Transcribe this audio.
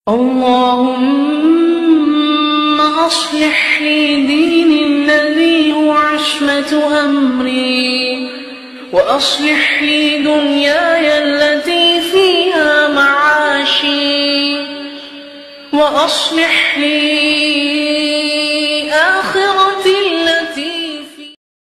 اللهم أصلح لي ديني الذي هو عصمة أمري، وأصلح لي دنياي التي فيها معاشي، وأصلح لي